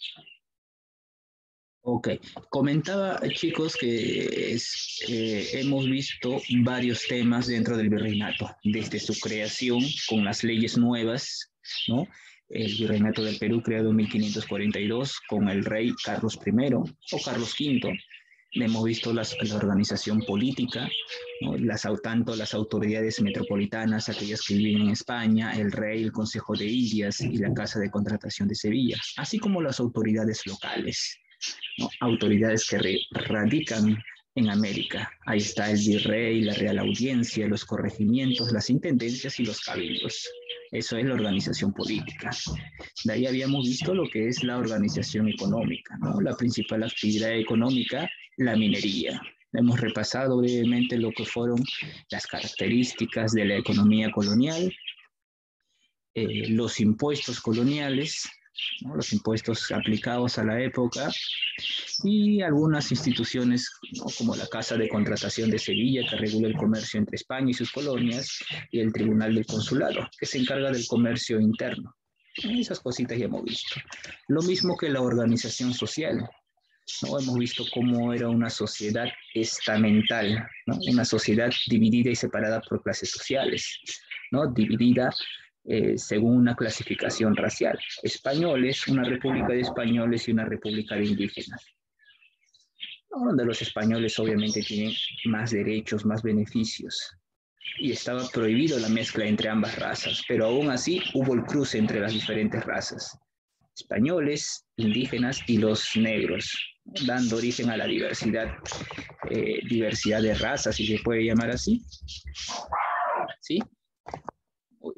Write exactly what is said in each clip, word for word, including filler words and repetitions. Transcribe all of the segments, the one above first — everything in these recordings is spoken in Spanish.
Ok, comentaba chicos que es, eh, hemos visto varios temas dentro del virreinato, desde su creación con las leyes nuevas, ¿no? El virreinato del Perú creado en mil quinientos cuarenta y dos con el rey Carlos primero o Carlos quinto. Hemos visto las, la organización política, ¿no? Las, tanto las autoridades metropolitanas, aquellas que viven en España, el rey, el Consejo de Indias y la Casa de Contratación de Sevilla, así como las autoridades locales, ¿no? Autoridades que re, radican en América. Ahí está el virrey, la Real Audiencia, los corregimientos, las intendencias y los cabildos. Eso es la organización política. De ahí habíamos visto lo que es la organización económica, ¿no? La principal actividad económica, la minería. Hemos repasado brevemente lo que fueron las características de la economía colonial, eh, los impuestos coloniales, ¿no? Los impuestos aplicados a la época, y algunas instituciones, ¿no? Como la Casa de Contratación de Sevilla, que regula el comercio entre España y sus colonias, y el Tribunal del Consulado, que se encarga del comercio interno. Esas cositas ya hemos visto. Lo mismo que la organización social, ¿no? Hemos visto cómo era una sociedad estamental, ¿no? Una sociedad dividida y separada por clases sociales, ¿no? Dividida eh, según una clasificación racial. Españoles, una república de españoles y una república de indígenas, donde los españoles obviamente tienen más derechos, más beneficios, y estaba prohibido la mezcla entre ambas razas, pero aún así hubo el cruce entre las diferentes razas, españoles, indígenas y los negros, dando origen a la diversidad, eh, diversidad de razas, si se puede llamar así. ¿Sí? Uy.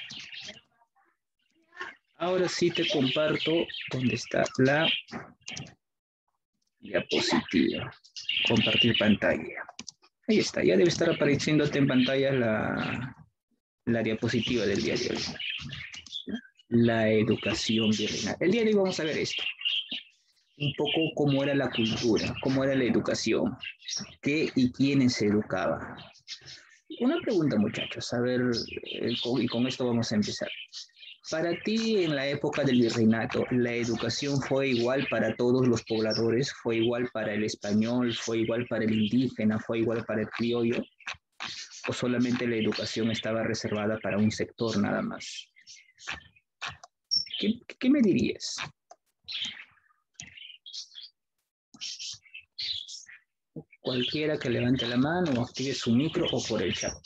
Ahora sí te comparto dónde está la diapositiva. Compartir pantalla. Ahí está, ya debe estar apareciéndote en pantalla la, la diapositiva del día de hoy. La educación virreinal. El día de hoy vamos a ver esto. Un poco cómo era la cultura, cómo era la educación, qué y quiénes se educaban. Una pregunta, muchachos, a ver, eh, con, y con esto vamos a empezar. Para ti, en la época del virreinato, ¿la educación fue igual para todos los pobladores? ¿Fue igual para el español? ¿Fue igual para el indígena? ¿Fue igual para el criollo? ¿O solamente la educación estaba reservada para un sector nada más? ¿Qué, qué me dirías? Cualquiera que levante la mano o active su micro o por el chat.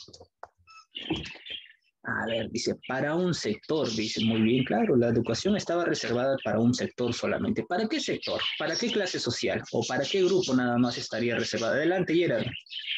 A ver, dice, para un sector, dice, muy bien, claro, la educación estaba reservada para un sector solamente. ¿Para qué sector? ¿Para qué clase social? ¿O para qué grupo nada más estaría reservada? Adelante, Gerard.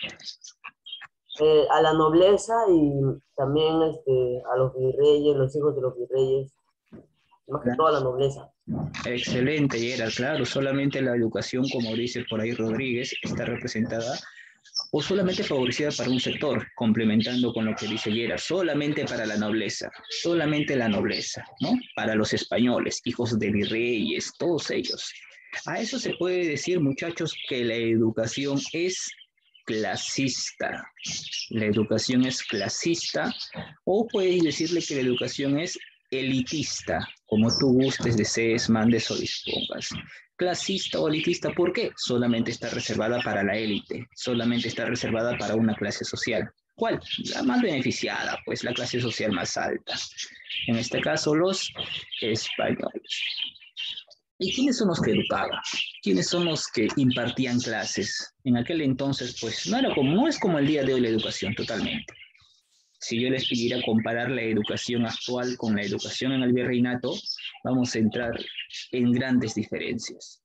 Eh, a la nobleza y también este, a los virreyes, los hijos de los virreyes, más que todo a la nobleza. Excelente, Gerard, claro, solamente la educación, como dice por ahí Rodríguez, está representada o solamente favorecida para un sector, complementando con lo que dice Gerard, solamente para la nobleza, solamente la nobleza, ¿no? Para los españoles, hijos de virreyes, todos ellos. A eso se puede decir, muchachos, que la educación es clasista. La educación es clasista, o puedes decirle que la educación es elitista, como tú gustes, desees, mandes o dispongas. Clasista o elitista, ¿por qué? Solamente está reservada para la élite, solamente está reservada para una clase social. ¿Cuál? La más beneficiada, pues la clase social más alta. En este caso, los españoles. ¿Y quiénes son los que educaban? ¿Quiénes son los que impartían clases? En aquel entonces, pues no, era como, no es como el día de hoy la educación totalmente. Si yo les pidiera comparar la educación actual con la educación en el virreinato, vamos a entrar en grandes diferencias.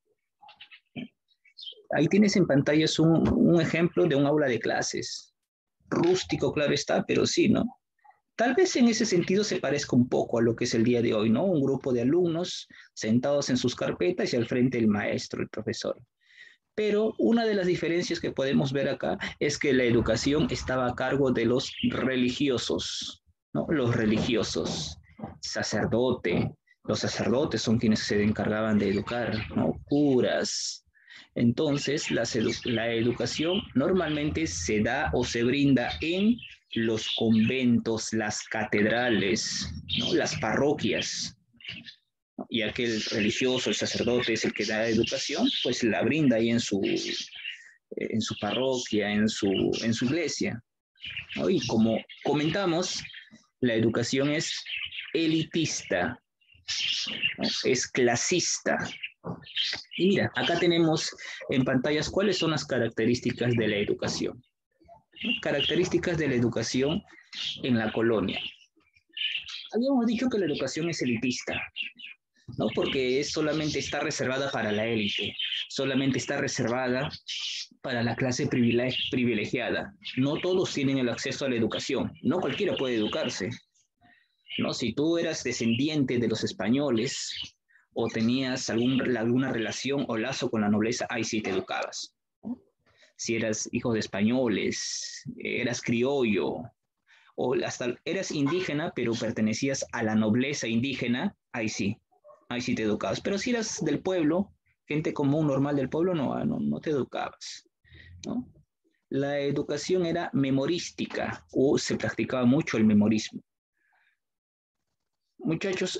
Ahí tienes en pantalla un, un ejemplo de un aula de clases. Rústico, claro está, pero sí, ¿no? Tal vez en ese sentido se parezca un poco a lo que es el día de hoy, ¿no? Un grupo de alumnos sentados en sus carpetas y al frente el maestro, el profesor. Pero una de las diferencias que podemos ver acá es que la educación estaba a cargo de los religiosos, ¿no? Los religiosos, sacerdote, los sacerdotes son quienes se encargaban de educar, ¿no? Curas. Entonces, la, edu la educación normalmente se da o se brinda en los conventos, las catedrales, ¿no? Las parroquias. Y aquel religioso, el sacerdote, es el que da educación, pues la brinda ahí en su, en su parroquia, en su, en su iglesia, ¿no? Y como comentamos, la educación es elitista, ¿no? Es clasista. Y mira, acá tenemos en pantallas cuáles son las características de la educación. Características de la educación en la colonia. Habíamos dicho que la educación es elitista, ¿no? Porque es, solamente está reservada para la élite, solamente está reservada para la clase privilegiada. No todos tienen el acceso a la educación, no cualquiera puede educarse, ¿no? Si tú eras descendiente de los españoles o tenías algún, alguna relación o lazo con la nobleza, ahí sí te educabas. Si eras hijo de españoles, eras criollo, o hasta eras indígena, pero pertenecías a la nobleza indígena, ahí sí, ahí sí te educabas. Pero si eras del pueblo, gente común, normal del pueblo, no, no, no te educabas, ¿no? La educación era memorística, o se practicaba mucho el memorismo. Muchachos,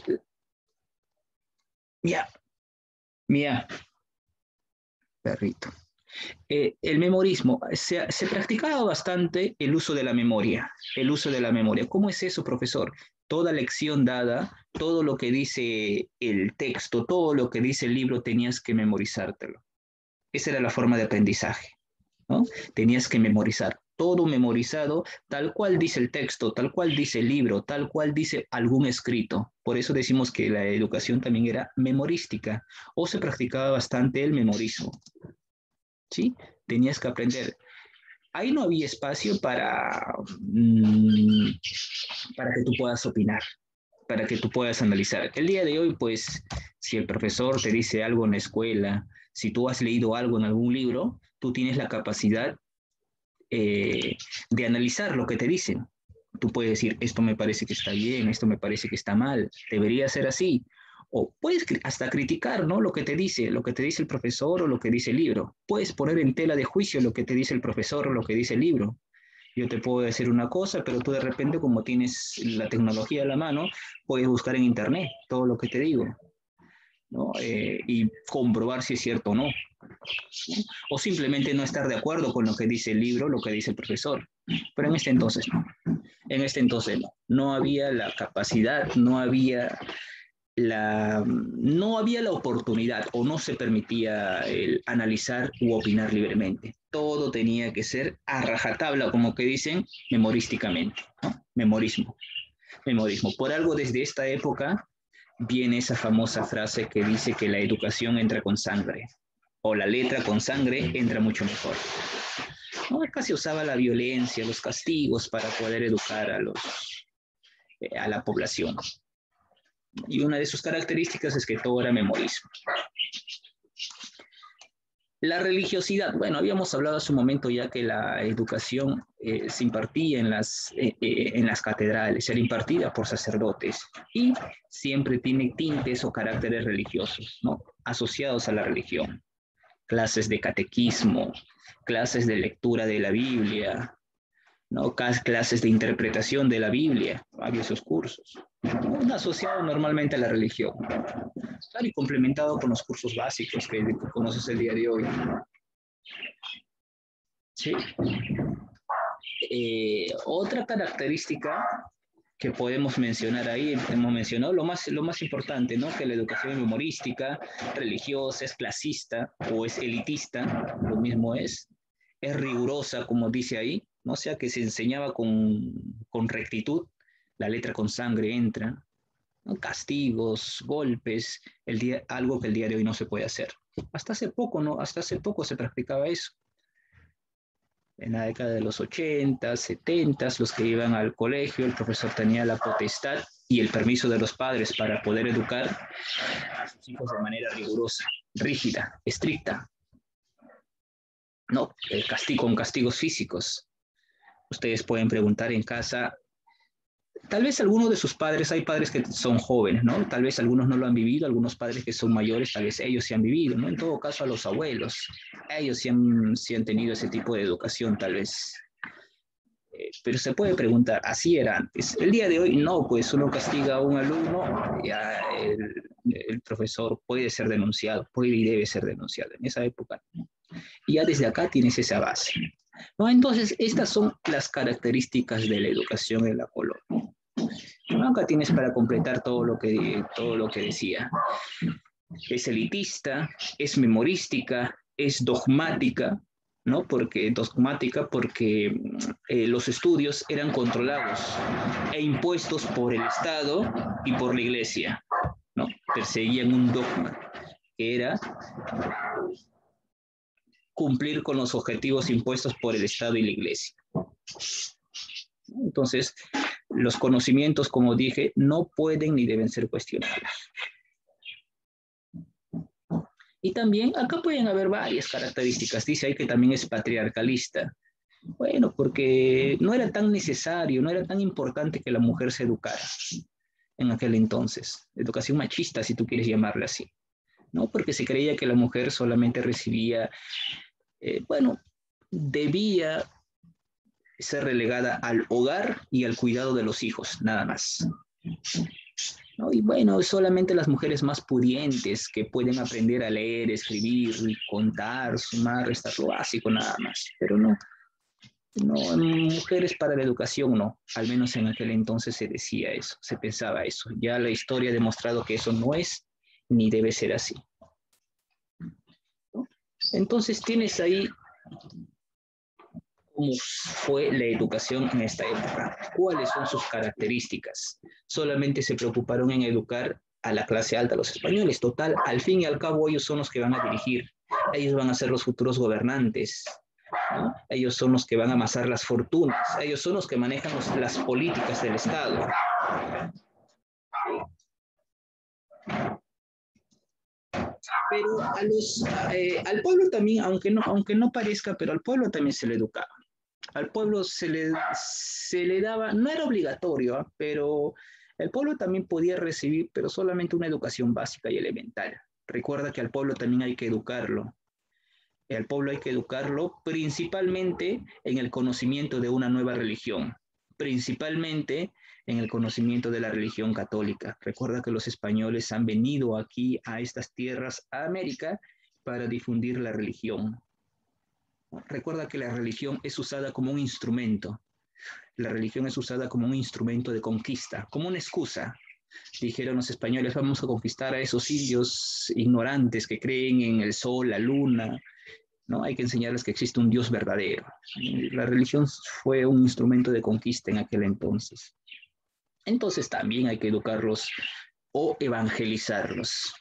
mira, mira, perrito. Eh, el memorismo, se, se practicaba bastante el uso de la memoria, el uso de la memoria. ¿Cómo es eso, profesor? Toda lección dada, todo lo que dice el texto, todo lo que dice el libro, tenías que memorizártelo. Esa era la forma de aprendizaje, ¿no? Tenías que memorizar, todo memorizado, tal cual dice el texto, tal cual dice el libro, tal cual dice algún escrito. Por eso decimos que la educación también era memorística, o se practicaba bastante el memorismo. ¿Sí? Tenías que aprender. Ahí no había espacio para, mmm, para que tú puedas opinar, para que tú puedas analizar. El día de hoy, pues, si el profesor te dice algo en la escuela, si tú has leído algo en algún libro, tú tienes la capacidad eh, de analizar lo que te dicen. Tú puedes decir, esto me parece que está bien, esto me parece que está mal, debería ser así. O puedes hasta criticar, ¿no? Lo que te dice, lo que te dice el profesor o lo que dice el libro. Puedes poner en tela de juicio lo que te dice el profesor o lo que dice el libro. Yo te puedo decir una cosa, pero tú de repente, como tienes la tecnología a la mano, puedes buscar en internet todo lo que te digo, ¿no? Eh, y comprobar si es cierto o no, ¿no? O simplemente no estar de acuerdo con lo que dice el libro, lo que dice el profesor. Pero en este entonces no. En este entonces no. No había la capacidad, no había la, no había la oportunidad o no se permitía el analizar u opinar libremente. Todo tenía que ser a rajatabla, como que dicen, memorísticamente, ¿no? Memorismo, memorismo. Por algo desde esta época viene esa famosa frase que dice que la educación entra con sangre, o la letra con sangre entra mucho mejor. ¿No? Acá se usaba la violencia, los castigos para poder educar a, los, eh, a la población. Y una de sus características es que todo era memorismo. La religiosidad, bueno, habíamos hablado hace un momento ya que la educación eh, se impartía en las, eh, eh, en las catedrales, era impartida por sacerdotes y siempre tiene tintes o caracteres religiosos, ¿no? Asociados a la religión. Clases de catequismo, clases de lectura de la Biblia, ¿no? Clases de interpretación de la Biblia, había esos cursos, ¿no? Asociado normalmente a la religión, claro, y complementado con los cursos básicos que, que conoces el día de hoy. ¿Sí? Eh, otra característica que podemos mencionar ahí, hemos mencionado lo más, lo más importante, ¿no? Que la educación es humorística, religiosa, es clasista o es elitista, lo mismo es, es rigurosa, como dice ahí, ¿no? O sea, que se enseñaba con, con rectitud, la letra con sangre entra, ¿no? Castigos, golpes, el día, algo que el día de hoy no se puede hacer. Hasta hace poco, ¿no? Hasta hace poco se practicaba eso. En la década de los ochenta, setenta, los que iban al colegio, el profesor tenía la potestad y el permiso de los padres para poder educar a sus hijos de manera rigurosa, rígida, estricta, ¿no? El castigo con castigos físicos. Ustedes pueden preguntar en casa, tal vez algunos de sus padres, hay padres que son jóvenes, ¿no? Tal vez algunos no lo han vivido, algunos padres que son mayores, tal vez ellos sí han vivido, ¿no? En todo caso, a los abuelos, ellos sí han, sí han tenido ese tipo de educación, tal vez. pero se puede preguntar, ¿así era antes? El día de hoy no, pues uno castiga a un alumno, ya el, el profesor puede ser denunciado, puede y debe ser denunciado. En esa época, ¿no? Y ya desde acá tienes esa base, ¿no? Entonces, estas son las características de la educación en la colonia. ¿No? Acá tienes para completar todo lo que, todo lo que decía. Es elitista, es memorística, es dogmática, ¿no? Porque dogmática porque eh, los estudios eran controlados e impuestos por el Estado y por la Iglesia, ¿no? Perseguían un dogma que era cumplir con los objetivos impuestos por el Estado y la Iglesia. Entonces, los conocimientos, como dije, no pueden ni deben ser cuestionados. Y también acá pueden haber varias características. Dice ahí que también es patriarcalista. Bueno, porque no era tan necesario, no era tan importante que la mujer se educara en aquel entonces. Educación machista, si tú quieres llamarla así, ¿no? Porque se creía que la mujer solamente recibía, eh, bueno, debía ser relegada al hogar y al cuidado de los hijos, nada más, ¿no? Y bueno, solamente las mujeres más pudientes que pueden aprender a leer, escribir, contar, sumar, restar, lo básico, nada más. Pero no, no, mujeres para la educación no. Al menos en aquel entonces se decía eso, se pensaba eso. Ya la historia ha demostrado que eso no es ni debe ser así, ¿no? Entonces tienes ahí cómo fue la educación en esta época, cuáles son sus características. Solamente se preocuparon en educar a la clase alta, a los españoles. Total, al fin y al cabo ellos son los que van a dirigir, ellos van a ser los futuros gobernantes, ¿no? Ellos son los que van a amasar las fortunas, ellos son los que manejan los, las políticas del Estado. Pero a los, eh, al pueblo también, aunque no, aunque no parezca, pero al pueblo también se le educaba. Al pueblo se le, se le daba, no era obligatorio, ¿eh? Pero el pueblo también podía recibir, pero solamente una educación básica y elemental. Recuerda que al pueblo también hay que educarlo. Al pueblo hay que educarlo principalmente en el conocimiento de una nueva religión, principalmente en el conocimiento de la religión católica. Recuerda que los españoles han venido aquí a estas tierras, a América, para difundir la religión. Recuerda que la religión es usada como un instrumento. La religión es usada como un instrumento de conquista, como una excusa. Dijeron los españoles, vamos a conquistar a esos indios ignorantes que creen en el sol, la luna, ¿no? Hay que enseñarles que existe un Dios verdadero. La religión fue un instrumento de conquista en aquel entonces. Entonces también hay que educarlos o evangelizarlos.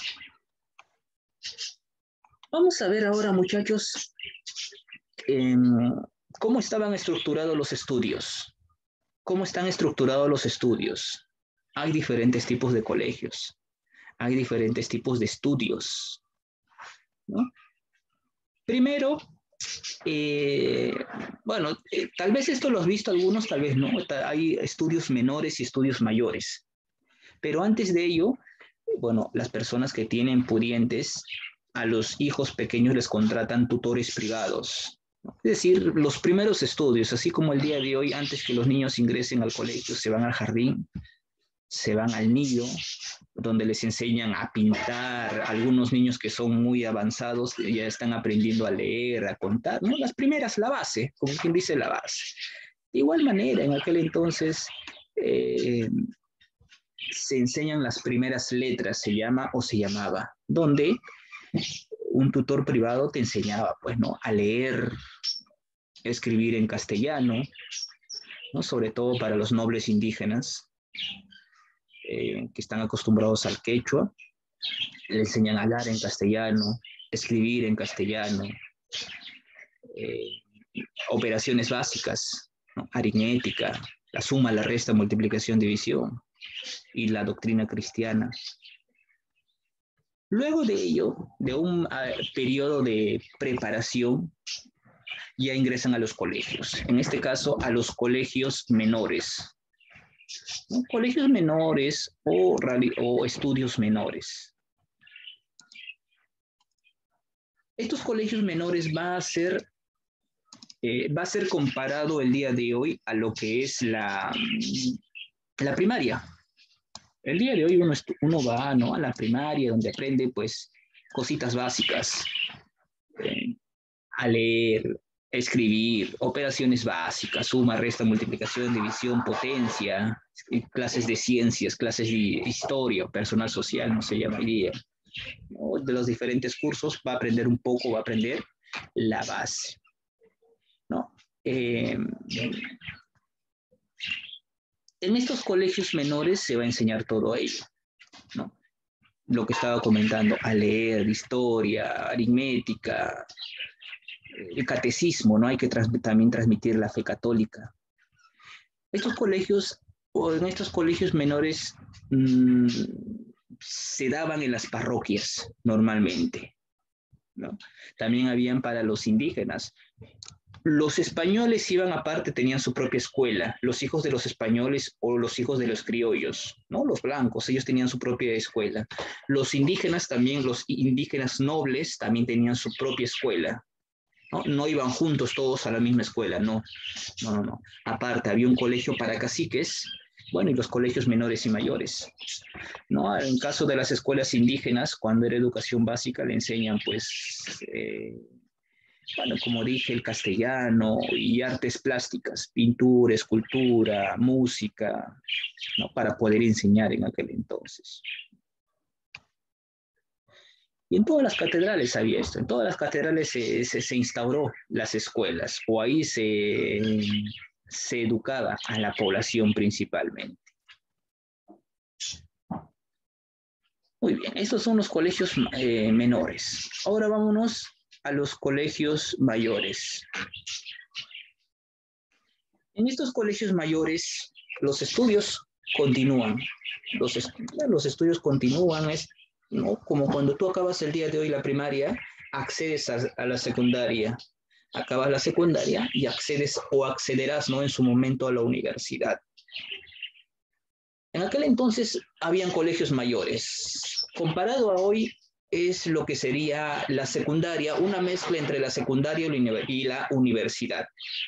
Vamos a ver ahora, muchachos, eh, cómo estaban estructurados los estudios. ¿Cómo están estructurados los estudios? Hay diferentes tipos de colegios, hay diferentes tipos de estudios, ¿no? Primero, eh, bueno, eh, tal vez esto lo has visto algunos, tal vez no. Hay estudios menores y estudios mayores. Pero antes de ello, bueno, las personas que tienen pudientes, a los hijos pequeños les contratan tutores privados. Es decir, los primeros estudios, así como el día de hoy, antes que los niños ingresen al colegio, se van al jardín, se van al nido, donde les enseñan a pintar. Algunos niños que son muy avanzados ya están aprendiendo a leer, a contar, ¿no? Las primeras, la base, como quien dice, la base. De igual manera, en aquel entonces eh, se enseñan las primeras letras, se llama o se llamaba, donde un tutor privado te enseñaba, pues, ¿no? A leer, escribir en castellano, ¿no? Sobre todo para los nobles indígenas, Eh, que están acostumbrados al quechua, le enseñan a hablar en castellano, escribir en castellano, eh, operaciones básicas, ¿no? Aritmética, la suma, la resta, multiplicación, división y la doctrina cristiana. Luego de ello, de un uh, periodo de preparación, ya ingresan a los colegios, en este caso a los colegios menores, ¿no? Colegios menores o, o estudios menores. Estos colegios menores van a ser eh, va a ser comparado el día de hoy a lo que es la, la primaria. El día de hoy uno, uno va, ¿no?, a la primaria, donde aprende pues cositas básicas, eh, a leer, escribir, operaciones básicas, suma, resta, multiplicación, división, potencia, clases de ciencias, clases de historia, personal social, no se llamaría, ¿no? De los diferentes cursos va a aprender un poco, va a aprender la base, ¿no? Eh, en estos colegios menores se va a enseñar todo ello, ¿no? Lo que estaba comentando, a leer, historia, aritmética, el catecismo, ¿no? Hay que trans también transmitir la fe católica. Estos colegios, o en estos colegios menores, mmm, se daban en las parroquias normalmente, ¿no? También habían para los indígenas. Los españoles iban aparte, tenían su propia escuela. Los hijos de los españoles o los hijos de los criollos, ¿no? Los blancos, ellos tenían su propia escuela. Los indígenas también, los indígenas nobles también tenían su propia escuela. ¿No? No iban juntos todos a la misma escuela, no, no, no, no. Aparte, había un colegio para caciques, bueno, y los colegios menores y mayores, ¿no? En caso de las escuelas indígenas, cuando era educación básica, le enseñan, pues, eh, bueno, como dije, el castellano y artes plásticas, pintura, escultura, música, ¿no?, para poder enseñar en aquel entonces. Y en todas las catedrales había esto, en todas las catedrales se, se, se instauró las escuelas, o ahí se, se educaba a la población principalmente. Muy bien, estos son los colegios eh, menores. Ahora vámonos a los colegios mayores. En estos colegios mayores, los estudios continúan. Los, est los estudios continúan, es, ¿no?, como cuando tú acabas el día de hoy la primaria, accedes a, a la secundaria. Acabas la secundaria y accedes o accederás, ¿no?, en su momento a la universidad. En aquel entonces habían colegios mayores. Comparado a hoy, es lo que sería la secundaria, una mezcla entre la secundaria y la universidad.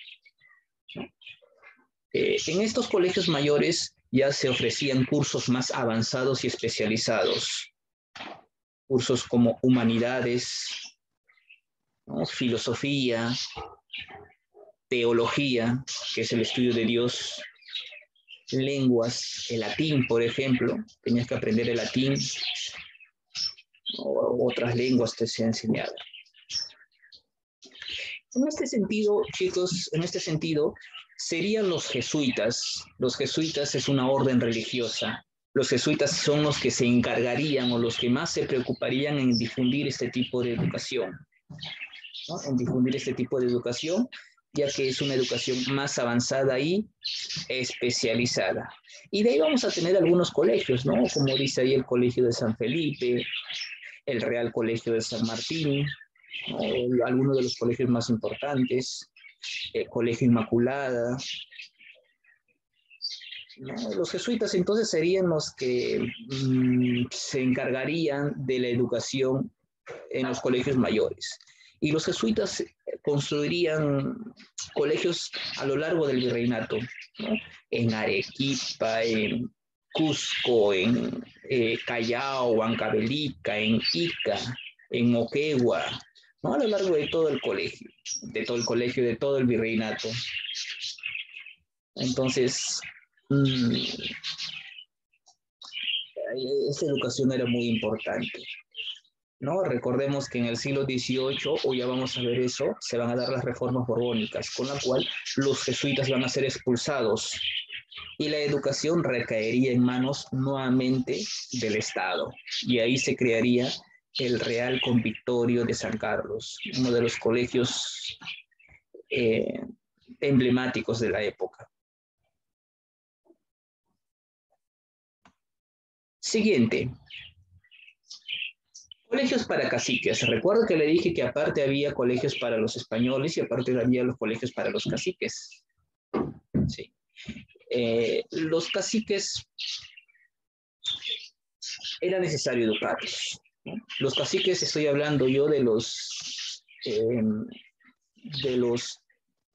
Eh, en estos colegios mayores ya se ofrecían cursos más avanzados y especializados. Cursos como humanidades, ¿no?, filosofía, teología, que es el estudio de Dios, lenguas, el latín, por ejemplo, tenías que aprender el latín, o otras lenguas te se enseñaban. En este sentido, chicos, en este sentido, serían los jesuitas. Los jesuitas es una orden religiosa. Los jesuitas son los que se encargarían o los que más se preocuparían en difundir este tipo de educación, ¿no?, en difundir este tipo de educación, ya que es una educación más avanzada y especializada. Y de ahí vamos a tener algunos colegios, ¿no?, como dice ahí el Colegio de San Felipe, el Real Colegio de San Martín, ¿no?, algunos de los colegios más importantes, el Colegio Inmaculada, ¿no? Los jesuitas entonces serían los que mmm, se encargarían de la educación en los colegios mayores. Y los jesuitas construirían colegios a lo largo del virreinato, ¿no?, en Arequipa, en Cusco, en eh, Callao, Huancavelica, en Ica, en Moquegua, ¿no?, a lo largo de todo el colegio, de todo el colegio, de todo el virreinato. Entonces, mmm, esta educación era muy importante, ¿no? Recordemos que en el siglo dieciocho, o ya vamos a ver eso, se van a dar las reformas borbónicas, con la cual los jesuitas van a ser expulsados y la educación recaería en manos nuevamente del Estado. Y ahí se crearía el Real Convictorio de San Carlos, uno de los colegios eh, emblemáticos de la época. Siguiente. Colegios para caciques. Recuerdo que le dije que aparte había colegios para los españoles y aparte había los colegios para los caciques. Sí. Eh, los caciques era necesario educarlos, ¿no? Los caciques, estoy hablando yo de los, eh, de los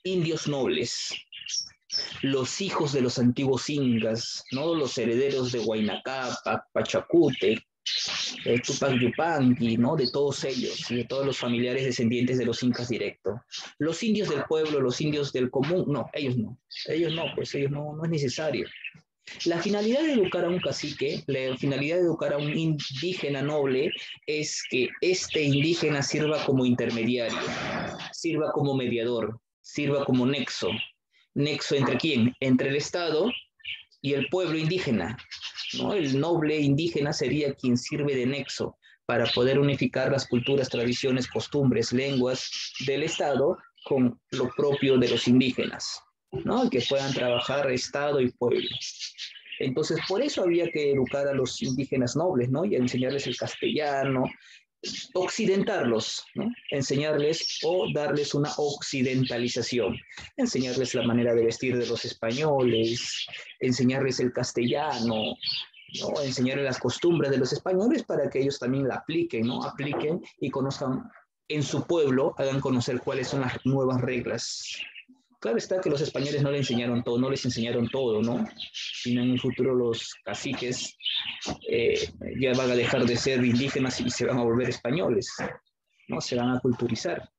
indios nobles, los hijos de los antiguos incas, ¿no? Los herederos de Huayna Cápac, Pachacútec, eh, Tupac Yupanqui, ¿no? De todos ellos y de todos los familiares descendientes de los incas directos. Los indios del pueblo, los indios del común, no, ellos no, ellos no, pues ellos no, no es necesario. La finalidad de educar a un cacique, la finalidad de educar a un indígena noble es que este indígena sirva como intermediario, sirva como mediador, sirva como nexo. ¿Nexo entre quién? Entre el Estado y el pueblo indígena, ¿no? El noble indígena sería quien sirve de nexo para poder unificar las culturas, tradiciones, costumbres, lenguas del Estado con lo propio de los indígenas, ¿no? Que puedan trabajar Estado y pueblo. Entonces, por eso había que educar a los indígenas nobles, ¿no? Y enseñarles el castellano, occidentarlos, ¿no? Enseñarles o darles una occidentalización, enseñarles la manera de vestir de los españoles, enseñarles el castellano, ¿no? Enseñarles las costumbres de los españoles para que ellos también la apliquen, ¿no? Apliquen y conozcan en su pueblo, hagan conocer cuáles son las nuevas reglas. Claro está que los españoles no les enseñaron todo, no les enseñaron todo, ¿no? Sino en un futuro los caciques eh, ya van a dejar de ser indígenas y se van a volver españoles, ¿no? Se van a culturizar.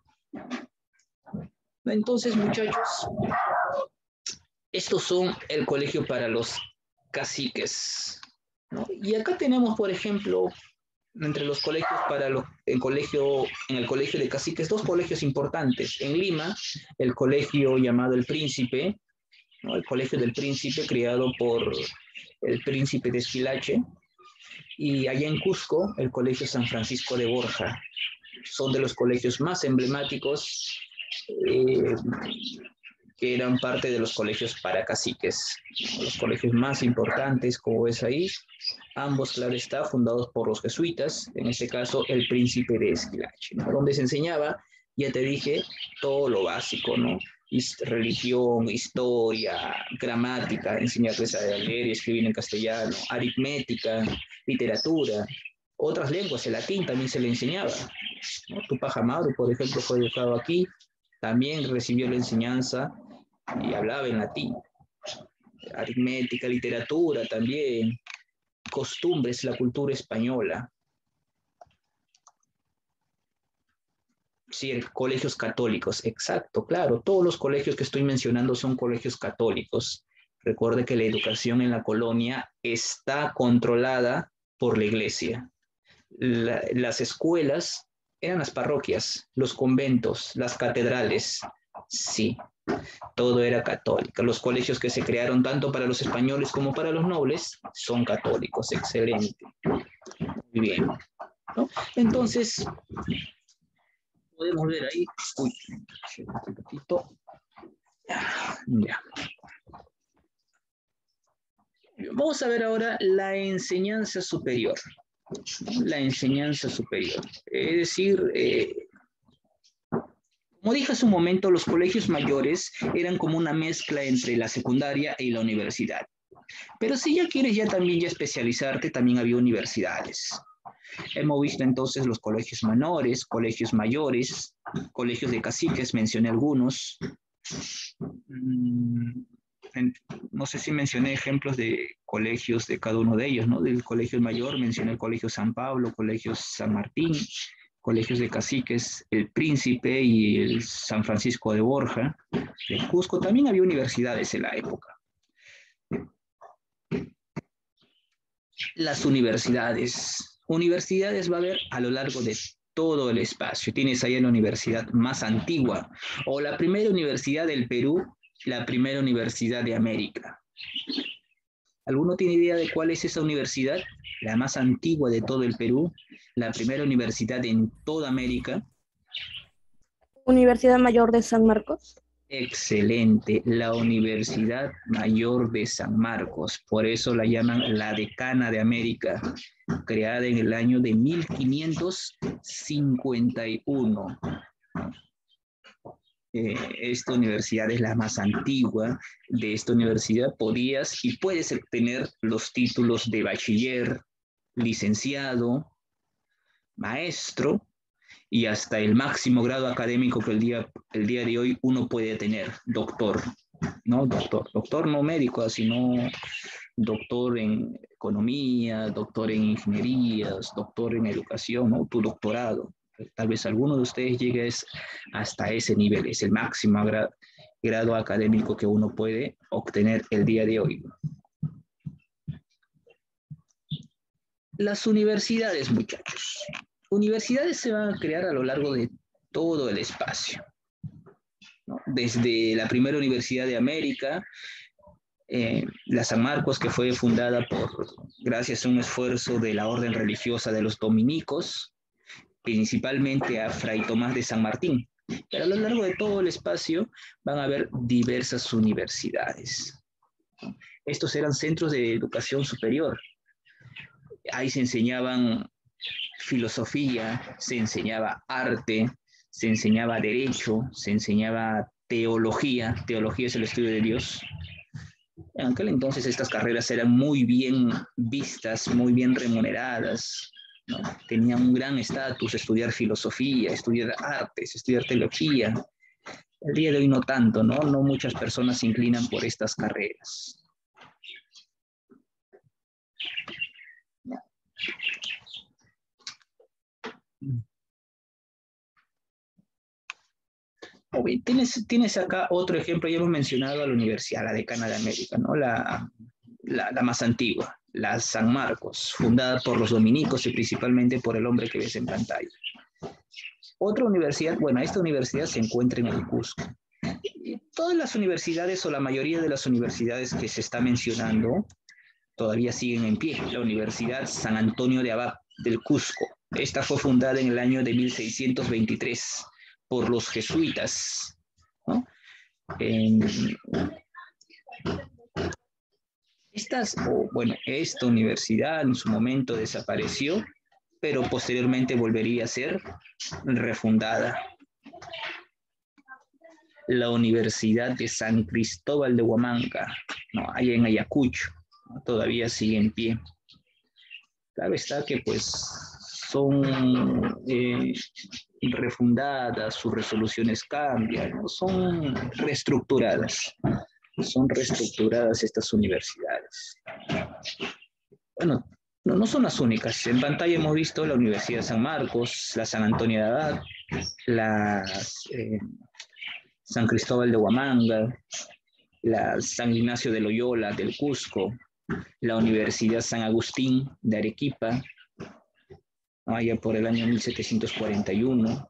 Entonces, muchachos, estos son el colegio para los caciques, ¿no? Y acá tenemos, por ejemplo, entre los colegios para los, el colegio, en el colegio de caciques, dos colegios importantes. En Lima, el colegio llamado El Príncipe, ¿no? El colegio del Príncipe, creado por el príncipe de Esquilache, y allá en Cusco, el colegio San Francisco de Borja. Son de los colegios más emblemáticos eh, que eran parte de los colegios para caciques, los colegios más importantes, como ves ahí, ambos, claro está, fundados por los jesuitas, en este caso el príncipe de Esquilache, ¿no? Donde se enseñaba, ya te dije, todo lo básico, ¿no? Religión, historia, gramática, enseñarles a leer y escribir en castellano, aritmética, literatura, otras lenguas, el latín también se le enseñaba, ¿no? Tupac Amaru, por ejemplo, fue educado aquí, también recibió la enseñanza y hablaba en latín. Aritmética, literatura también, costumbres, la cultura española. Sí, colegios católicos, exacto, claro. Todos los colegios que estoy mencionando son colegios católicos. Recuerde que la educación en la colonia está controlada por la iglesia. La, las escuelas eran las parroquias, los conventos, las catedrales. Sí, todo era católico. Los colegios que se crearon tanto para los españoles como para los nobles son católicos. Excelente. Muy bien, ¿no? Entonces, podemos ver ahí. Uy, un poquito. Ya. Vamos a ver ahora la enseñanza superior. La enseñanza superior. Es decir, eh, como dije hace un momento, los colegios mayores eran como una mezcla entre la secundaria y la universidad. Pero si ya quieres ya también ya especializarte, también había universidades. Hemos visto entonces los colegios menores, colegios mayores, colegios de caciques, mencioné algunos. No sé si mencioné ejemplos de colegios de cada uno de ellos, ¿no? Del colegio mayor mencioné el colegio San Pablo, colegio San Martín, colegios de caciques, el Príncipe y el San Francisco de Borja. En Cusco también había universidades en la época. Las universidades. Universidades va a haber a lo largo de todo el espacio. Tienes ahí la universidad más antigua o la primera universidad del Perú, la primera universidad de América. ¿Alguno tiene idea de cuál es esa universidad? La más antigua de todo el Perú, la primera universidad en toda América. Universidad Mayor de San Marcos. Excelente, la Universidad Mayor de San Marcos, por eso la llaman la Decana de América, creada en el año de mil quinientos cincuenta y uno. Eh, esta universidad es la más antigua. De esta universidad podías y puedes obtener los títulos de bachiller, licenciado, maestro y hasta el máximo grado académico que el día, el día de hoy uno puede tener, doctor, ¿no? Doctor, doctor no médico, sino doctor en economía, doctor en ingenierías, doctor en educación, ¿no? Tu doctorado. Tal vez alguno de ustedes llegue hasta ese nivel, es el máximo gra grado académico que uno puede obtener el día de hoy. Las universidades, muchachos. Universidades se van a crear a lo largo de todo el espacio, ¿no? Desde la primera Universidad de América, eh, la San Marcos, que fue fundada por, gracias a un esfuerzo de la orden religiosa de los dominicos, principalmente a Fray Tomás de San Martín. Pero a lo largo de todo el espacio van a haber diversas universidades. Estos eran centros de educación superior. Ahí se enseñaban filosofía, se enseñaba arte, se enseñaba derecho, se enseñaba teología. Teología es el estudio de Dios. En aquel entonces estas carreras eran muy bien vistas, muy bien remuneradas, ¿no? Tenían un gran estatus estudiar filosofía, estudiar artes, estudiar teología. El día de hoy no tanto, ¿no? No muchas personas se inclinan por estas carreras. Tienes, tienes acá otro ejemplo, ya hemos mencionado a la Universidad, la Decana de América, ¿no? La, la, la más antigua, la San Marcos, fundada por los dominicos y principalmente por el hombre que ves en pantalla. Otra universidad, bueno, esta universidad se encuentra en el Cusco. Y todas las universidades o la mayoría de las universidades que se está mencionando todavía siguen en pie. La Universidad San Antonio de Abad del Cusco. Esta fue fundada en el año de mil seiscientos veintitrés por los jesuitas, ¿no? En estas, o, bueno, esta universidad en su momento desapareció, pero posteriormente volvería a ser refundada. La Universidad de San Cristóbal de Huamanga, ¿no? Allá en Ayacucho, ¿no? Todavía sigue en pie. Claro está que pues son eh, refundadas, sus resoluciones cambian, ¿no? Son reestructuradas, son reestructuradas estas universidades. Bueno, no, no son las únicas. En pantalla hemos visto la Universidad de San Marcos, la San Antonio de Abad, la eh, San Cristóbal de Huamanga, la San Ignacio de Loyola del Cusco, la Universidad San Agustín de Arequipa, allá por el año mil setecientos cuarenta y uno.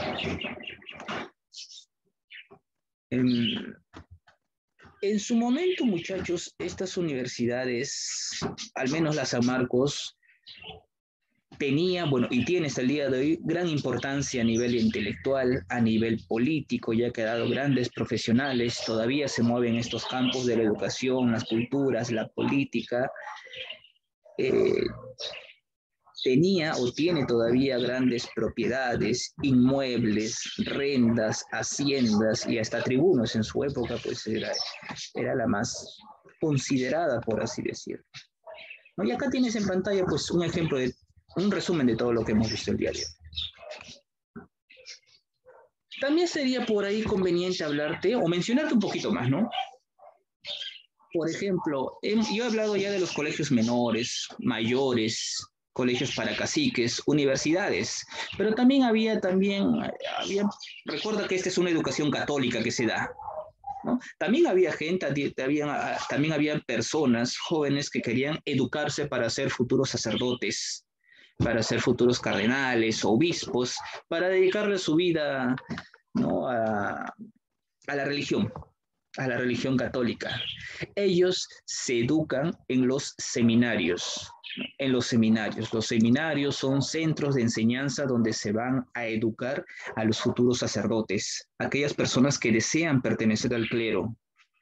En, en su momento, muchachos, estas universidades, al menos la San Marcos, tenía, bueno, y tiene hasta el día de hoy, gran importancia a nivel intelectual, a nivel político, ya que ha dado grandes profesionales, todavía se mueven estos campos de la educación, las culturas, la política. Eh, tenía o tiene todavía grandes propiedades, inmuebles, rendas, haciendas y hasta tribunos. En su época, pues era, era la más considerada, por así decirlo, ¿no? Y acá tienes en pantalla, pues, un ejemplo de un resumen de todo lo que hemos visto el día de hoy. También sería por ahí conveniente hablarte o mencionarte un poquito más, ¿no? Por ejemplo, he, yo he hablado ya de los colegios menores, mayores, colegios para caciques, universidades, pero también había, también, había, recuerda que esta es una educación católica que se da, ¿no? También había gente, había, también había personas jóvenes que querían educarse para ser futuros sacerdotes, para ser futuros cardenales, obispos, para dedicarle su vida, ¿no? a, a la religión, a la religión católica. Ellos se educan en los seminarios, en los seminarios. Los seminarios son centros de enseñanza donde se van a educar a los futuros sacerdotes, aquellas personas que desean pertenecer al clero,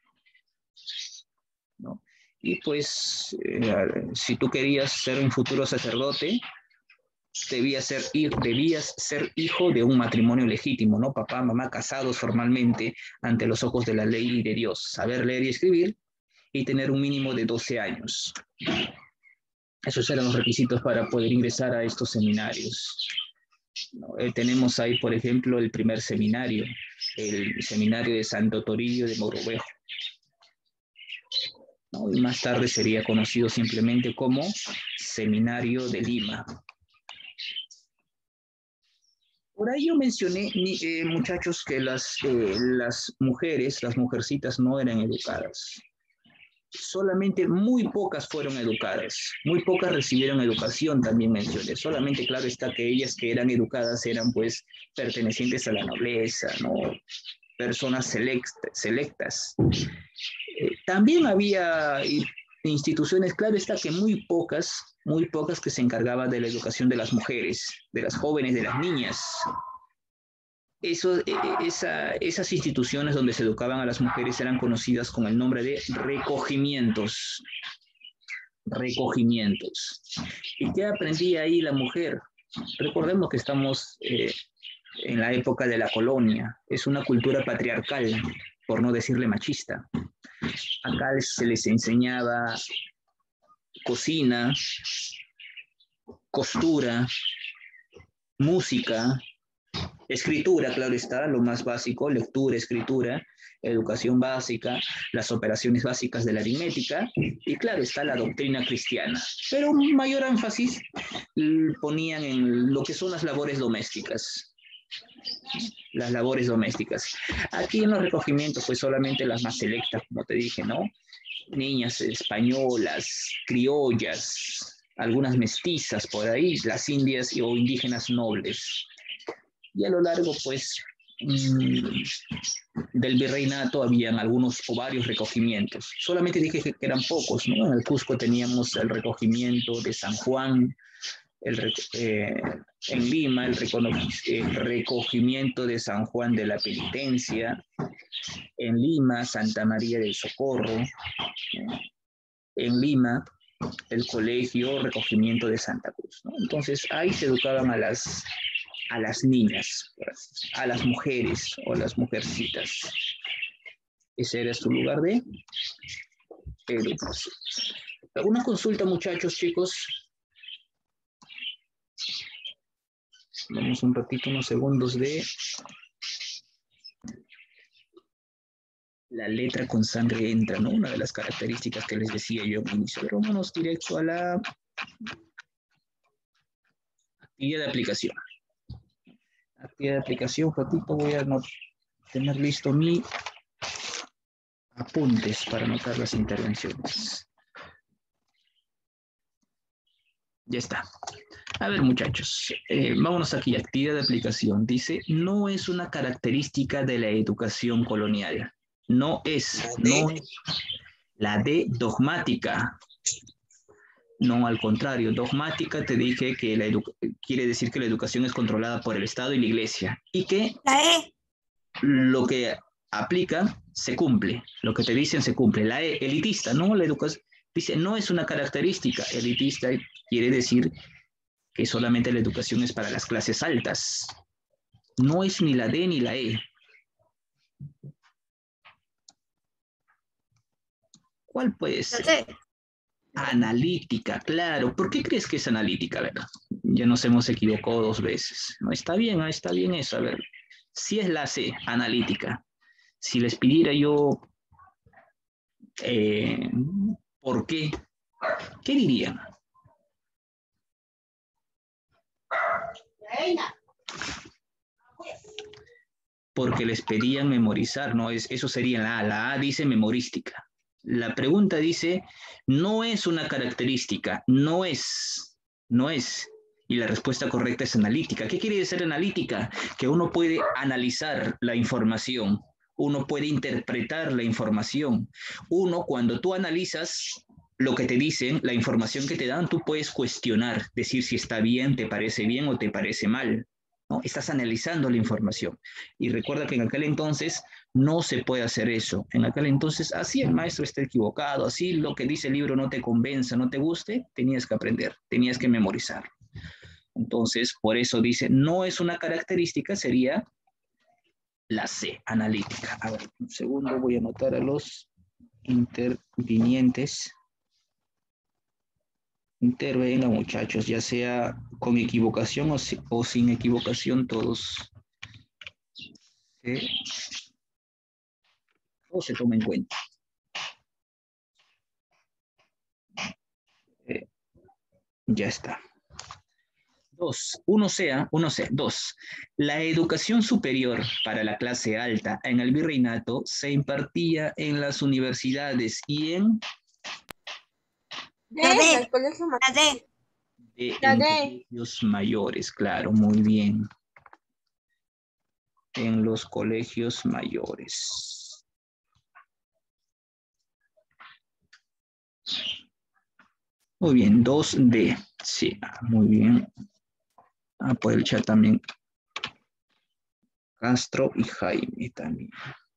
¿no? Y pues, eh, si tú querías ser un futuro sacerdote, Debías ser, debías ser hijo de un matrimonio legítimo, ¿no? Papá, mamá casados formalmente ante los ojos de la ley y de Dios. Saber leer y escribir y tener un mínimo de doce años. Esos eran los requisitos para poder ingresar a estos seminarios. ¿no? Eh, tenemos ahí, por ejemplo, el primer seminario, el seminario de Santo Toribio de Mogrovejo, ¿no? Y más tarde sería conocido simplemente como Seminario de Lima. Por ahí yo mencioné, eh, muchachos, que las, eh, las mujeres, las mujercitas no eran educadas. Solamente muy pocas fueron educadas, muy pocas recibieron educación, también mencioné. Solamente, claro está que ellas que eran educadas eran pues pertenecientes a la nobleza, ¿no? Personas select, selectas. Eh, también había instituciones, claro está que muy pocas, muy pocas que se encargaban de la educación de las mujeres, de las jóvenes, de las niñas. Eso, esa, esas instituciones donde se educaban a las mujeres eran conocidas con el nombre de recogimientos. Recogimientos. ¿Y qué aprendía ahí la mujer? Recordemos que estamos eh, en la época de la colonia. Es una cultura patriarcal, por no decirle machista. Acá se les enseñaba cocina, costura, música, escritura, claro está, lo más básico, lectura, escritura, educación básica, las operaciones básicas de la aritmética, y claro está la doctrina cristiana. Pero un mayor énfasis ponían en lo que son las labores domésticas. Las labores domésticas. Aquí en los recogimientos, pues solamente las más selectas, como te dije, ¿no? Niñas españolas, criollas, algunas mestizas por ahí, las indias o indígenas nobles. Y a lo largo, pues, mmm, del virreinato habían algunos o varios recogimientos. Solamente dije que eran pocos, ¿no? En el Cusco teníamos el recogimiento de San Juan, el, eh, en Lima el, el recogimiento de San Juan de la Penitencia, en Lima Santa María del Socorro, en Lima el colegio recogimiento de Santa Cruz, ¿no? Entonces ahí se educaban a las a las niñas, a las mujeres o las mujercitas. Ese era su lugar de educación. Una consulta, muchachos, chicos. Vamos un ratito, unos segundos de la letra con sangre entra, ¿no? Una de las características que les decía yo al inicio. Pero vámonos directo a la actividad de aplicación. Actividad de aplicación, ratito voy a no tener listo mi apuntes para anotar las intervenciones. Ya está. A ver, muchachos, eh, vámonos aquí. Actividad de aplicación. Dice, no es una característica de la educación colonial. No es, no es. La D, dogmática. No, al contrario. Dogmática te dije que la quiere decir que la educación es controlada por el Estado y la Iglesia. Y que la E. Lo que aplica se cumple. Lo que te dicen se cumple. La E, elitista, ¿no? La educación dice, no es una característica. Elitista quiere decir que solamente la educación es para las clases altas. No es ni la D ni la E. ¿Cuál puede ser? C. Analítica, claro. ¿Por qué crees que es analítica? A ver, ya nos hemos equivocado dos veces. No, está bien, está bien eso. A ver, si es la C, analítica. Si les pidiera yo, eh, ¿por qué? ¿Qué dirían? Porque les pedían memorizar, ¿no? Es, eso sería la A. La A dice memorística. La pregunta dice, no es una característica, no es, no es. Y la respuesta correcta es analítica. ¿Qué quiere decir analítica? Que uno puede analizar la información, uno puede interpretar la información. Uno, cuando tú analizas lo que te dicen, la información que te dan, tú puedes cuestionar, decir si está bien, te parece bien o te parece mal, ¿no? Estás analizando la información. Y recuerda que en aquel entonces no se puede hacer eso. En aquel entonces, así el maestro está equivocado, así lo que dice el libro no te convenza, no te guste, tenías que aprender, tenías que memorizar. Entonces, por eso dice, no es una característica, sería la C, analítica. A ver, un segundo, voy a anotar a los intervinientes. Intervengan, muchachos, ya sea con equivocación o, si, o sin equivocación, todos. ¿Sí? O se toma en cuenta. Eh, ya está. Dos, uno sea, uno C, dos. La educación superior para la clase alta en el virreinato se impartía en las universidades y en... La D, el colegio La D. De, La en D. colegios mayores, claro, muy bien. En los colegios mayores. Muy bien, dos D. Sí, muy bien. Ah, por el chat también. Castro y Jaime también.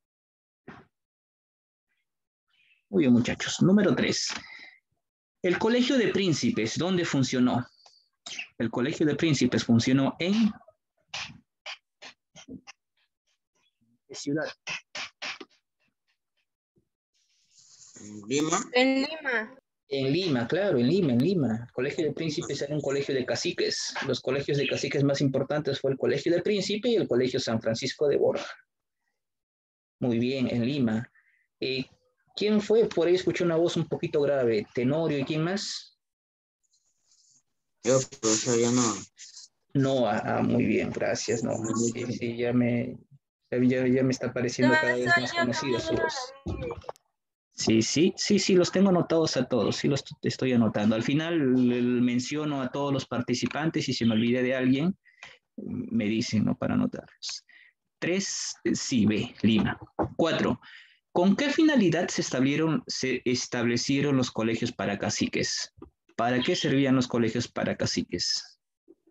Muy bien, muchachos. Número tres. El Colegio de Príncipes, ¿dónde funcionó? El Colegio de Príncipes funcionó en... ¿Qué ciudad? Lima. En Lima. En Lima, claro, en Lima, en Lima. El Colegio de Príncipes era un colegio de caciques. Los colegios de caciques más importantes fue el Colegio de Príncipe y el Colegio San Francisco de Borja. Muy bien, en Lima. Eh, ¿Quién fue? Por ahí escuché una voz un poquito grave. Tenorio, ¿y quién más? Yo, profesor, ya no. No, ah, muy bien, gracias. No, sí, sí, ya me, ya, ya me está pareciendo cada vez más conocida su voz. Sí, sí, sí, sí, los tengo anotados a todos, sí los estoy anotando. Al final menciono a todos los participantes y si me olvidé de alguien, me dicen, ¿no? Para anotarlos. Tres, sí, B, Lima. Cuatro, ¿con qué finalidad se establecieron, se establecieron los colegios para caciques? ¿Para qué servían los colegios para caciques?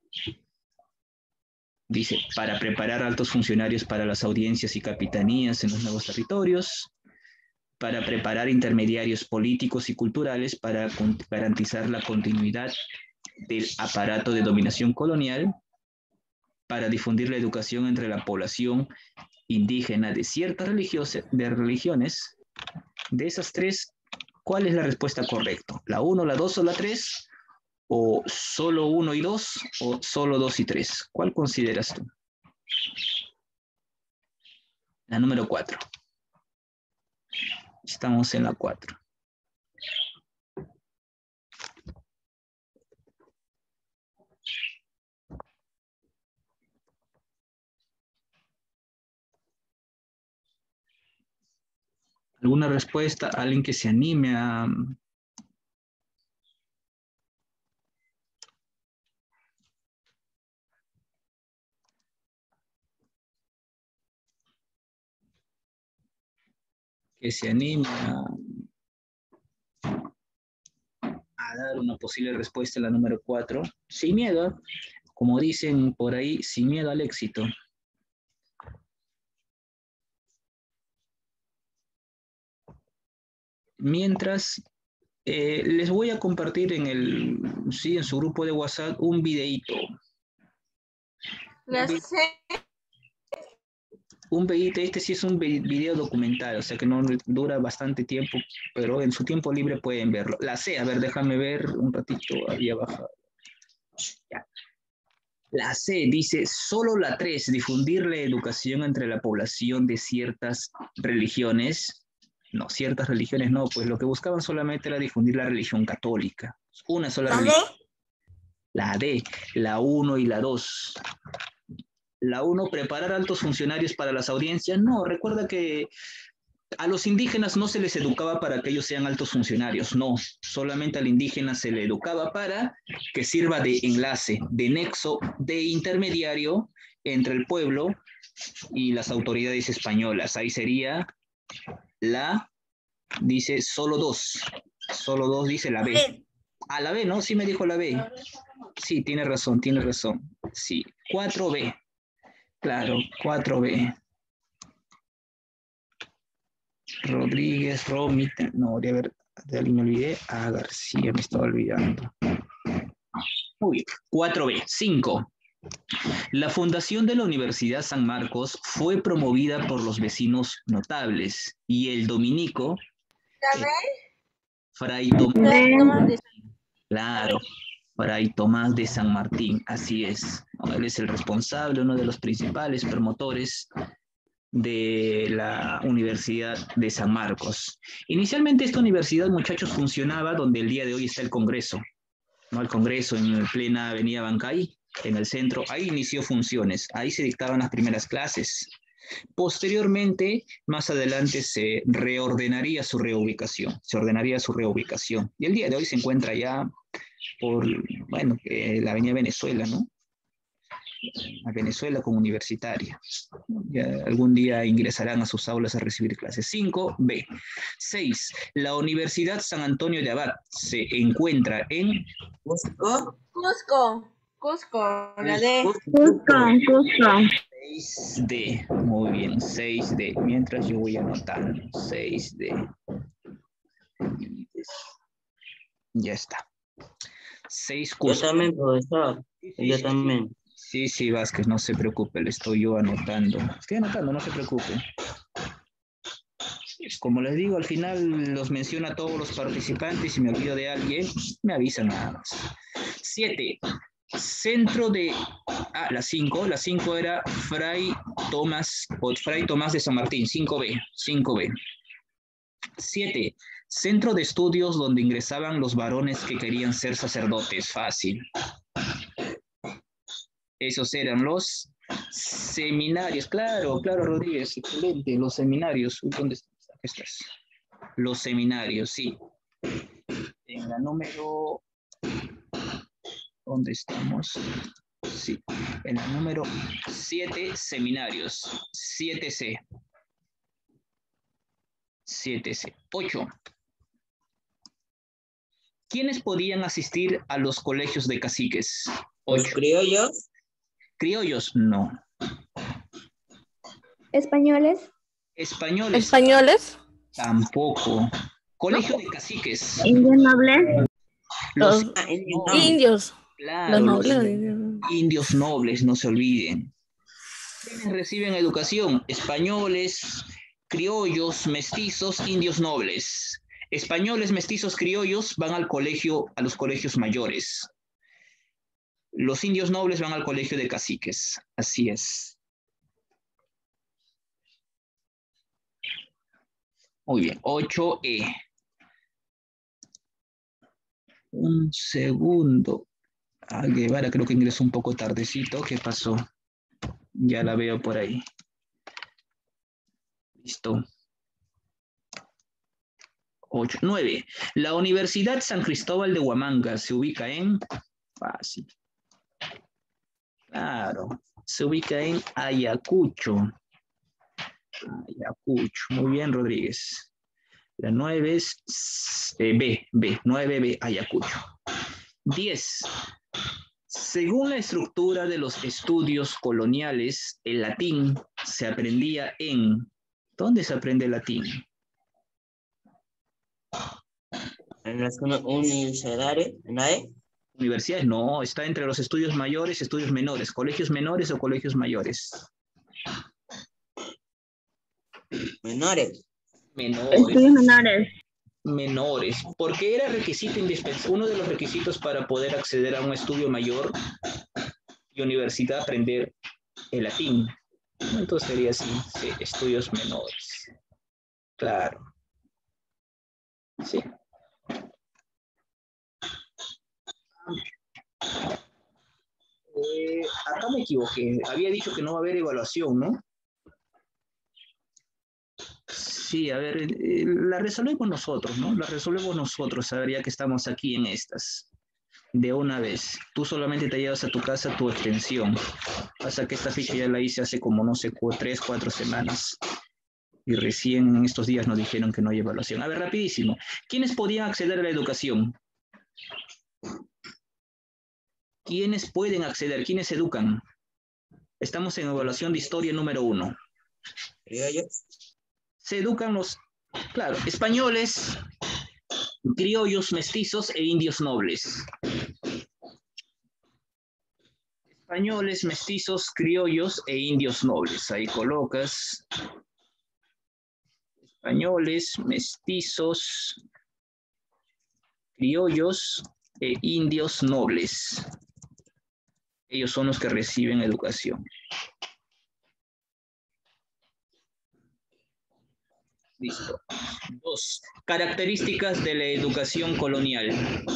Dice, para preparar altos funcionarios para las audiencias y capitanías en los nuevos territorios, para preparar intermediarios políticos y culturales para garantizar la continuidad del aparato de dominación colonial, para difundir la educación entre la población indígena de ciertas de religiones. De esas tres, ¿cuál es la respuesta correcta? ¿La uno, la dos o la tres? ¿O solo uno y dos? ¿O solo dos y tres? ¿Cuál consideras tú? La número cuatro. Estamos en la cuatro. ¿Alguna respuesta? ¿Alguien que se anime a... que se anime a... a dar una posible respuesta a la número cuatro? Sin miedo, como dicen por ahí, sin miedo al éxito. Mientras, eh, les voy a compartir en el, sí, en su grupo de WhatsApp un videíto. La C. Un videíto, este sí es un video documental, o sea que no dura bastante tiempo, pero en su tiempo libre pueden verlo. La C, a ver, déjame ver un ratito ahí abajo. Ya. La C dice, solo la tres, difundir la educación entre la población de ciertas religiones. No, ciertas religiones no, pues lo que buscaban solamente era difundir la religión católica. Una sola ¿La religión. D? La D, la uno y la dos. La uno, preparar altos funcionarios para las audiencias. No, recuerda que a los indígenas no se les educaba para que ellos sean altos funcionarios, no. Solamente al indígena se le educaba para que sirva de enlace, de nexo, de intermediario entre el pueblo y las autoridades españolas. Ahí sería la, dice, solo dos. Solo dos dice la B. A la B, ¿no? Sí me dijo la B. Sí, tiene razón, tiene razón. Sí, cuatro B. Claro, cuatro B. Rodríguez, Romy, no, de haber, de alguien me olvidé. Ah, García, me estaba olvidando. Muy bien, cuatro B. cinco. La fundación de la Universidad San Marcos fue promovida por los vecinos notables y el dominico La D. Fray Dominico, Claro, Fray Tomás de San Martín, así es. ¿No? Él es el responsable, uno de los principales promotores de la Universidad de San Marcos. Inicialmente esta universidad, muchachos, funcionaba donde el día de hoy está el Congreso, ¿no? El Congreso en plena Avenida Bancay, en el centro, ahí inició funciones, ahí se dictaban las primeras clases. Posteriormente, más adelante se reordenaría su reubicación, se ordenaría su reubicación. Y el día de hoy se encuentra ya por, bueno, eh, la Avenida Venezuela, ¿no? A Venezuela como universitaria. Ya algún día ingresarán a sus aulas a recibir clases. cinco B. seis. La Universidad San Antonio de Abad se encuentra en Cusco. Cusco. Cusco, la D. Cusco, Cusco. seis D. Muy bien, seis D. Mientras yo voy anotando. seis D. Ya está. seis Yo Cusco. también, profesor. Sí, sí, Yo sí. también. Sí, sí, Vázquez, no se preocupe, le estoy yo anotando. Estoy anotando, no se preocupe. Como les digo, al final los menciono a todos los participantes y si me olvido de alguien, me avisan nada más. Siete. Centro de... Ah, la cinco. La cinco era Fray Tomás, o Fray Tomás de San Martín, cinco B. cinco B. Siete. Centro de estudios donde ingresaban los varones que querían ser sacerdotes. Fácil. Esos eran los seminarios. Claro, claro, Rodríguez, excelente. Los seminarios. Uy, ¿dónde estás? Aquí estás. Los seminarios, sí. En la número... ¿Dónde estamos? Sí. En la número siete, seminarios. siete C. siete C. ocho. ¿Quiénes podían asistir a los colegios de caciques? Los ocho. criollos. Criollos, no. Españoles. Españoles, Españoles. tampoco. Colegio de caciques. Indios nobles. Los Los Ah, indios, nobles, no. indios. claro, Los los nobles. indios nobles, no se olviden. ¿Quiénes reciben educación? Españoles, criollos, mestizos, indios nobles. Españoles, mestizos, criollos van al colegio, a los colegios mayores. Los indios nobles van al colegio de caciques. Así es. Muy bien. ocho E. Un segundo. Ah, Guevara creo que ingresó un poco tardecito. ¿Qué pasó? Ya la veo por ahí. Listo. ocho. nueve. La Universidad San Cristóbal de Huamanga se ubica en... Fácil. Claro. Se ubica en Ayacucho. Ayacucho. Muy bien, Rodríguez. La nueve es eh, B. B. nueve B. Ayacucho. diez. Según la estructura de los estudios coloniales, el latín se aprendía en... ¿Dónde se aprende el latín? En las universidades, ¿no hay? Universidades, no, está entre los estudios mayores y estudios menores, colegios menores o colegios mayores. Menores. Menores. Estudios menores. Menores, porque era requisito indispensable, uno de los requisitos para poder acceder a un estudio mayor y universidad, aprender el latín. Entonces sería así, sí, estudios menores. Claro. Sí. Eh, acá me equivoqué, había dicho que no va a haber evaluación, ¿no? Sí, a ver, eh, la resolvemos nosotros, ¿no? La resolvemos nosotros, a ver, ya que estamos aquí en estas. De una vez. Tú solamente te llevas a tu casa tu extensión. Pasa que esta ficha ya la hice hace como, no sé, tres, cuatro semanas. Y recién en estos días nos dijeron que no hay evaluación. A ver, rapidísimo. ¿Quiénes podían acceder a la educación? ¿Quiénes pueden acceder? ¿Quiénes educan? Estamos en evaluación de historia número uno. Criollos. Se educan los, claro, españoles, criollos, mestizos e indios nobles. Españoles, mestizos, criollos e indios nobles. Ahí colocas españoles, mestizos, criollos e indios nobles. Ellos son los que reciben educación. Listo. Dos, características de la educación colonial.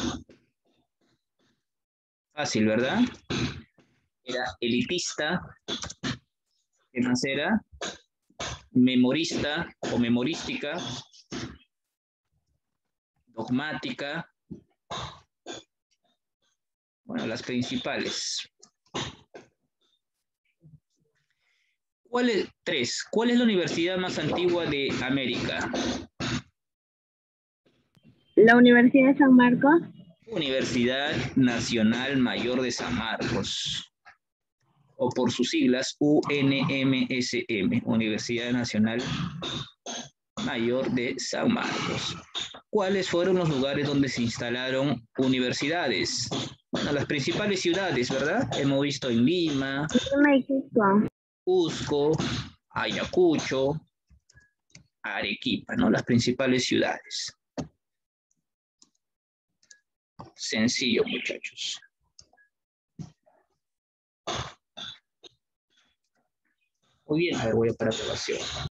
Fácil, ¿verdad? Era elitista. ¿Qué más era? Memorista o memorística. Dogmática. Bueno, las principales. ¿Cuál es, tres, ¿cuál es la universidad más antigua de América? La Universidad de San Marcos. Universidad Nacional Mayor de San Marcos, o por sus siglas U N M S M, Universidad Nacional Mayor de San Marcos. ¿Cuáles fueron los lugares donde se instalaron universidades? Bueno, las principales ciudades, ¿verdad? Hemos visto en Lima, Lima y Cusco. Cusco, Ayacucho, Arequipa, ¿no? Las principales ciudades. Sencillo, muchachos. Muy bien, a ver, voy a parar la grabación.